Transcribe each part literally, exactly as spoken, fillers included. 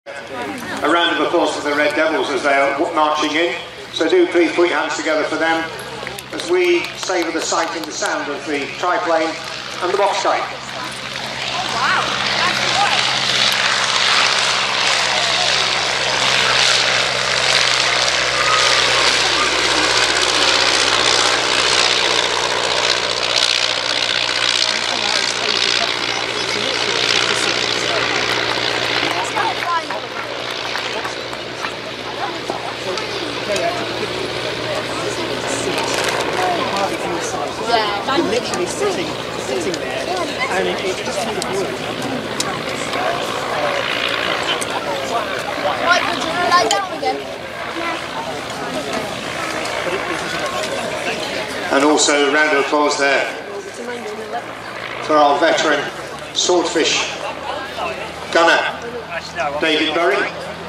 A round of applause for the Red Devils as they are marching in. So do please put your hands together for them as we savour the sight and the sound of the triplane and the box kite. Yeah, you're literally sitting, sitting there, and it, it's just full of wood. Mike, would you lie down again? And also a round of applause there for our veteran swordfish gunner, David Burry.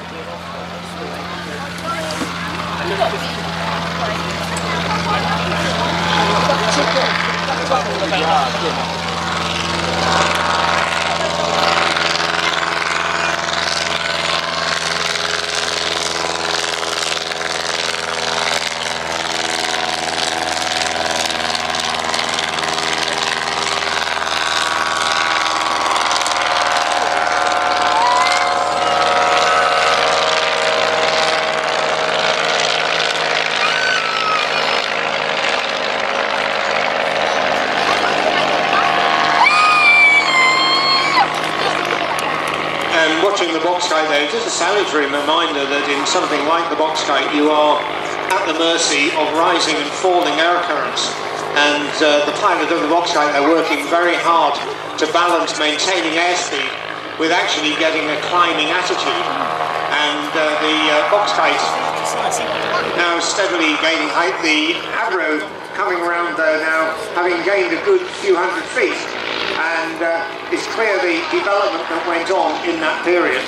Watching the box kite there, just a salutary reminder that in something like the box kite you are at the mercy of rising and falling air currents, and uh, the pilot of the box kite, they're working very hard to balance maintaining airspeed with actually getting a climbing attitude, and uh, the uh, box kite now steadily gaining height. The Avro coming around there now, having gained a good few hundred feet, and uh, it's clear the development that went on in that period.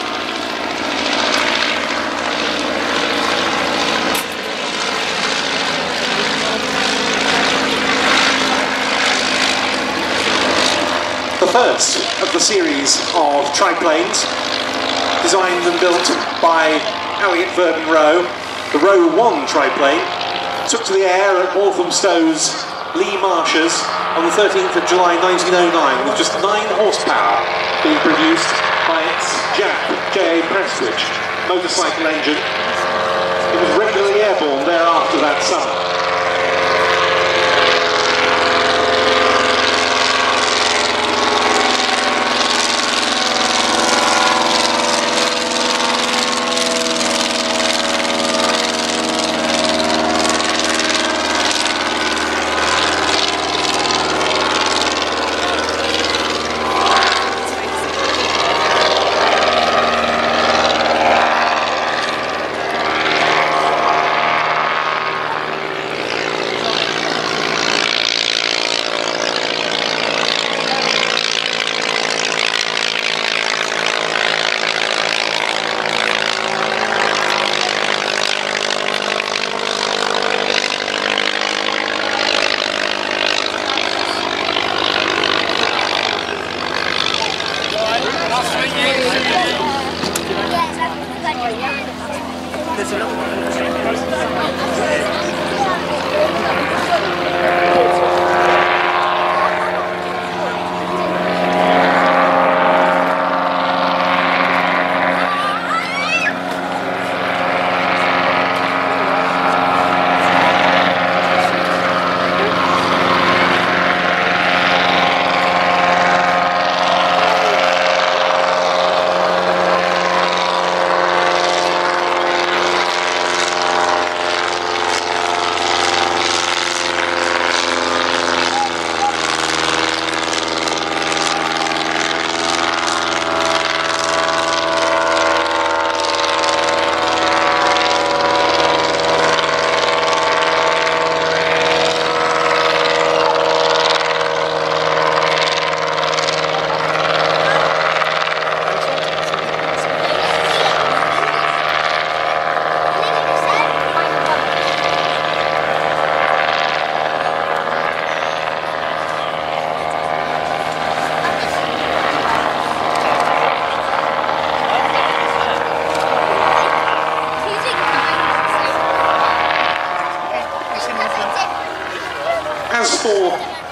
The first of the series of triplanes, designed and built by Elliott Verdon Rowe, the Rowe one triplane, took to the air at Walthamstow's Lee Marshes on the thirteenth of July nineteen oh nine with just nine horsepower, being produced by its Jack J A Prestwich motorcycle engine. It was regularly airborne thereafter that summer.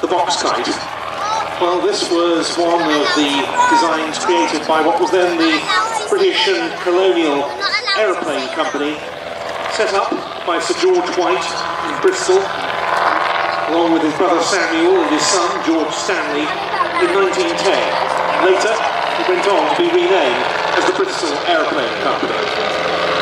the box kite? Well, this was one of the designs created by what was then the British and Colonial Aeroplane Company, set up by Sir George White in Bristol, along with his brother Samuel and his son George Stanley in nineteen ten. Later, it went on to be renamed as the Bristol Aeroplane Company.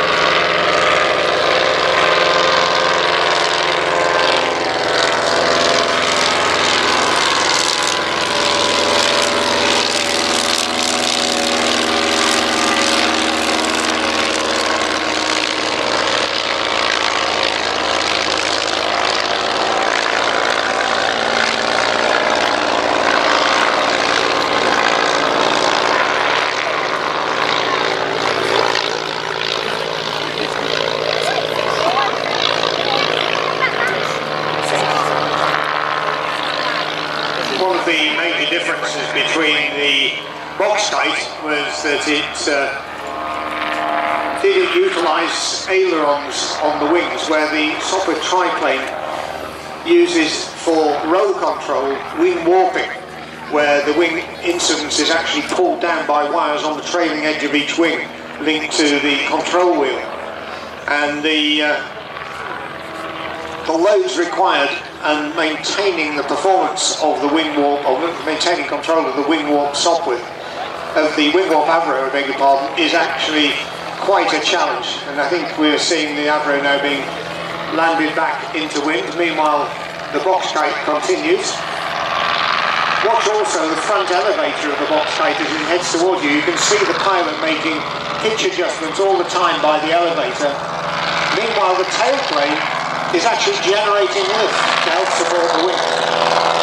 One of the major differences between the box kite was that it uh, didn't utilise ailerons on the wings, where the Sopwith triplane uses for roll control wing warping, where the wing incidence is actually pulled down by wires on the trailing edge of each wing linked to the control wheel, and the uh, the loads required and maintaining the performance of the wing warp, or maintaining control of the wing warp Sopwith, of the wing warp Avro, I beg your pardon, is actually quite a challenge. And I think we're seeing the Avro now being landed back into wind. Meanwhile, the box kite continues. Watch also the front elevator of the box kite as it heads towards you. You can see the pilot making pitch adjustments all the time by the elevator. Meanwhile, the tailplane is actually generating lift to help support the wing.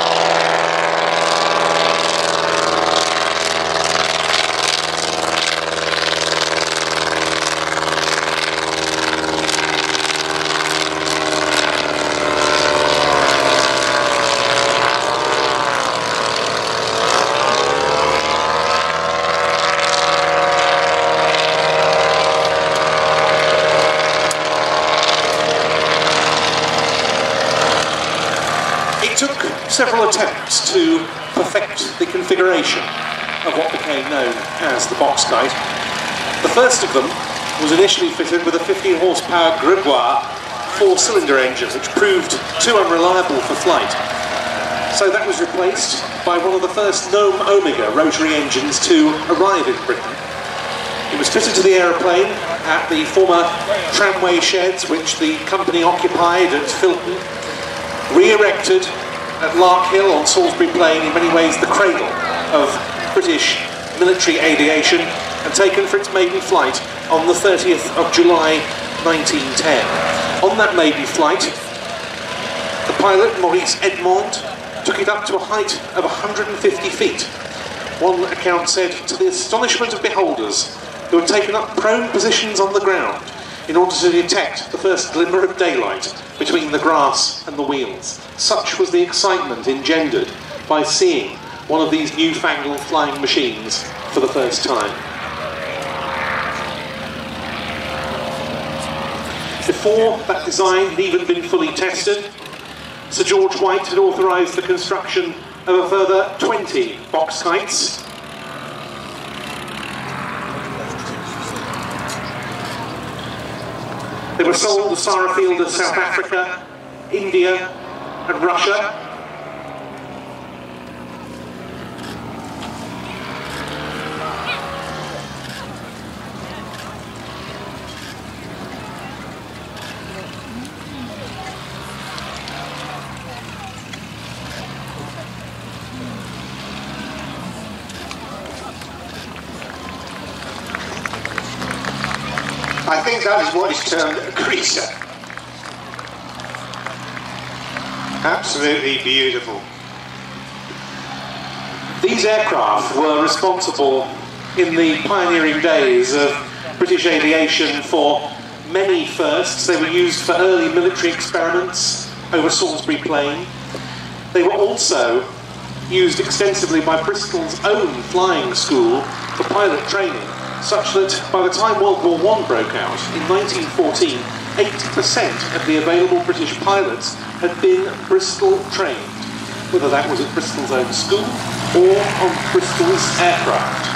It took several attempts to perfect the configuration of what became known as the box kite. The first of them was initially fitted with a fifteen horsepower Gregoire four-cylinder engine, which proved too unreliable for flight. So that was replaced by one of the first Gnome Omega rotary engines to arrive in Britain. It was fitted to the aeroplane at the former tramway sheds which the company occupied at Filton, re-erected at Lark Hill on Salisbury Plain, in many ways the cradle of British military aviation, and taken for its maiden flight on the thirtieth of July nineteen ten. On that maiden flight, the pilot, Maurice Edmond, took it up to a height of one hundred fifty feet. One account said, to the astonishment of beholders, who had taken up prone positions on the ground in order to detect the first glimmer of daylight between the grass and the wheels. Such was the excitement engendered by seeing one of these newfangled flying machines for the first time. Before that design had even been fully tested, Sir George White had authorised the construction of a further twenty box kites. They were sold to Sarafield of South Africa, India and Russia. I think that is what is termed a creaser. Absolutely beautiful. These aircraft were responsible in the pioneering days of British aviation for many firsts. They were used for early military experiments over Salisbury Plain. They were also used extensively by Bristol's own flying school for pilot training, such that by the time World War One broke out in nineteen fourteen, eighty percent of the available British pilots had been Bristol trained. whether that was at Bristol's own school or on Bristol's aircraft.